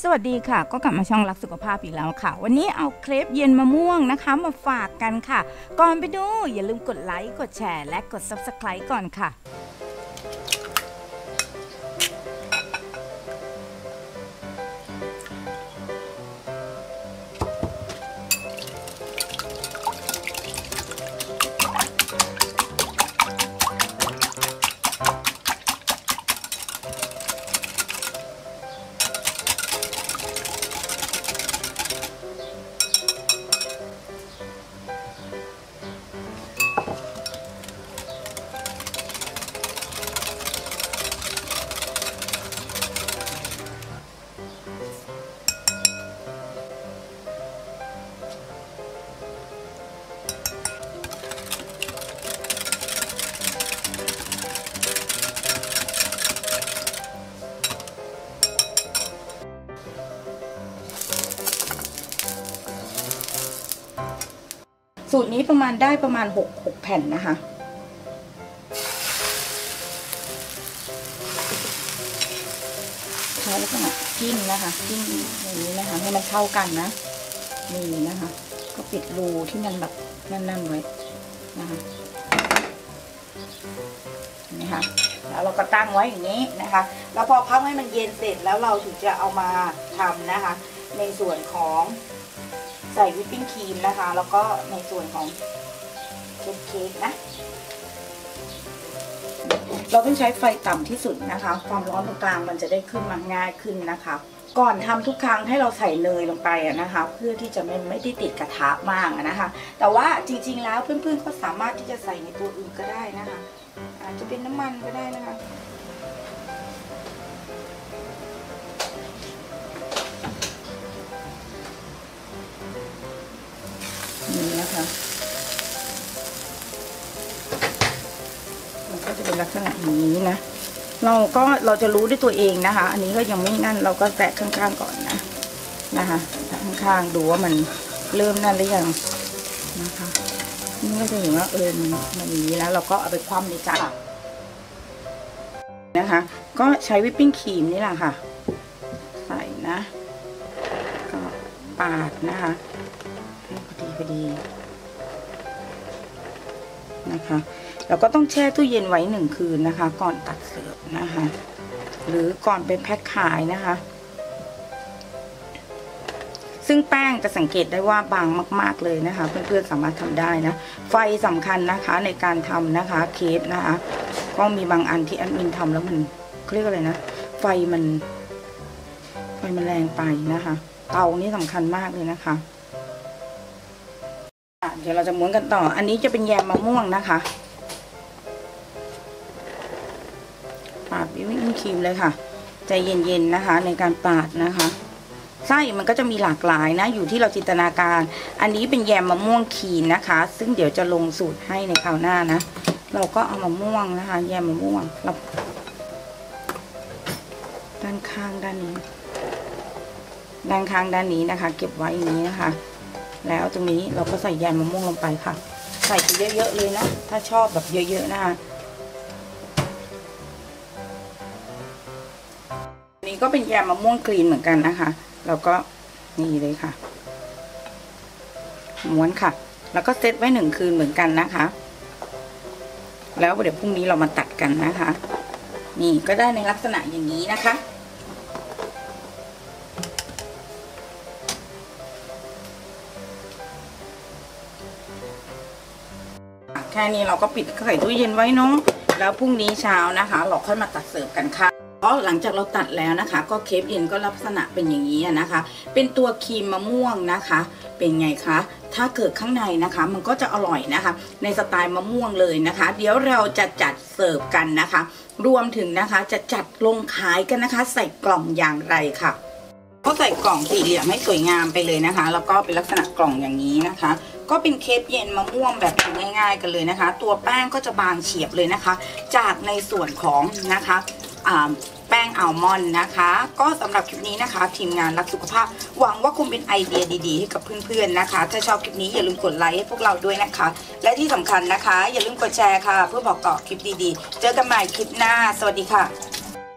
สวัสดีค่ะก็กลับมาช่องรักสุขภาพอีกแล้วค่ะวันนี้เอาเครปเย็นมะม่วงนะคะมาฝากกันค่ะก่อนไปดูอย่าลืมกดไลค์กดแชร์และกด Subscribe ก่อนค่ะสูตรนี้ได้ประมาณ6แผ่นนะคะใช้ลักษณะจิ้มนะคะจิ้มอย่างนี้นะคะให้มันเข้ากันนะนี่นะคะก็ปิดรูที่มันแบบแน่นๆไว้นะคะนี่ค่ะแล้วเราก็ตั้งไว้อย่างนี้นะคะแล้วพอพักให้มันเย็นเสร็จแล้วเราถึงจะเอามาทำนะคะในส่วนของใส่วิปปิ้งครีมนะคะแล้วก็ในส่วนของเค้กนะเราต้องใช้ไฟต่ำที่สุดนะคะความร้อนตรงกลางมันจะได้ขึ้นมาง่ายขึ้นนะคะก่อนทำทุกครั้งให้เราใส่เนยลงไปนะคะเพื่อที่จะไม่ได้ติดกระทะมากนะคะแต่ว่าจริงๆแล้วเพื่อนๆก็สามารถที่จะใส่ในตัวอื่นก็ได้นะคะอาจจะเป็นน้ำมันก็ได้นะคะนี่นะคะมันก็จะเป็นลักษณะอย่างนี้นะเราจะรู้ด้วยตัวเองนะคะอันนี้ก็ยังไม่นั่นเราก็แตะข้างๆก่อนนะคะแตะข้างๆดูว่ามันเริ่มนั่นหรือยังนะคะนี่ก็จะเห็นว่ามันอย่างนี้แล้วเราก็เอาไปคว่ำในจานนะคะก็ใช้วิปปิ้งครีมนี่แหละค่ะใส่นะก็ปาดนะคะพอดีนะคะเราก็ต้องแช่ตู้เย็นไว้1 คืนนะคะก่อนตัดเสิร์ฟนะคะหรือก่อนเป็นแพ็คขายนะคะซึ่งแป้งจะสังเกตได้ว่าบางมากๆเลยนะคะเพื่อนๆสามารถทำได้นะไฟสำคัญนะคะในการทำนะคะเค้กนะคะก็มีบางอันที่แอดมินทำแล้วมันเรียกอะไรนะไฟมันแรงไปนะคะเตานี่สำคัญมากเลยนะคะเดี๋ยวเราจะม้วนกันต่ออันนี้จะเป็นแยมมะม่วงนะคะปาดวิปปิ้งครีมเลยค่ะใจเย็นๆนะคะในการปาดนะคะไส้มันก็จะมีหลากหลายนะอยู่ที่เราจินตนาการอันนี้เป็นแยมมะม่วงครีมนะคะซึ่งเดี๋ยวจะลงสูตรให้ในคราวหน้านะเราก็เอามะม่วงนะคะแยมมะม่วงด้านข้างด้านนี้นะคะเก็บไว้อย่างนี้นะคะแล้วตรงนี้เราก็ใส่แยมมะม่วงลงไปค่ะใส่เยอะๆเลยนะถ้าชอบแบบเยอะๆนะคะนี่ก็เป็นแยมมะม่วงกรีนเหมือนกันนะคะเราก็นี่เลยค่ะม้วนค่ะแล้วก็เซตไว้1 คืนเหมือนกันนะคะแล้วเดี๋ยวพรุ่งนี้เรามาตัดกันนะคะนี่ก็ได้ในลักษณะอย่างนี้นะคะแค่นี้เราก็ปิดใส่ตู้เย็นไว้เนาะแล้วพรุ่งนี้เช้านะคะเราค่อยมาตัดเสิร์ฟกันค่ะเพราะหลังจากเราตัดแล้วนะคะก็เครปเย็นก็ลักษณะเป็นอย่างนี้นะคะเป็นตัวครีมมะม่วงนะคะเป็นไงคะถ้าเกิดข้างในนะคะมันก็จะอร่อยนะคะในสไตล์มะม่วงเลยนะคะเดี๋ยวเราจะจัดเสิร์ฟกันนะคะรวมถึงนะคะจะจัดลงขายกันนะคะใส่กล่องอย่างไรค่ะก็ใส่กล่องสี่เหลี่ยมให้สวยงามไปเลยนะคะแล้วก็เป็นลักษณะกล่องอย่างนี้นะคะก็เป็นเครปเย็นมะม่วงแบบง่ายๆกันเลยนะคะตัวแป้งก็จะบางเฉียบเลยนะคะจากในส่วนของนะคะแป้งอัลมอนด์นะคะก็สำหรับคลิปนี้นะคะทีมงานรักสุขภาพหวังว่าคงเป็นไอเดียดีๆให้กับเพื่อนๆนะคะถ้าชอบคลิปนี้อย่าลืมกดไลค์ให้พวกเราด้วยนะคะและที่สำคัญนะคะอย่าลืมกดแชร์ค่ะเพื่อบอกต่อคลิปดีๆเจอกันใหม่คลิปหน้าสวัสดีค่ะ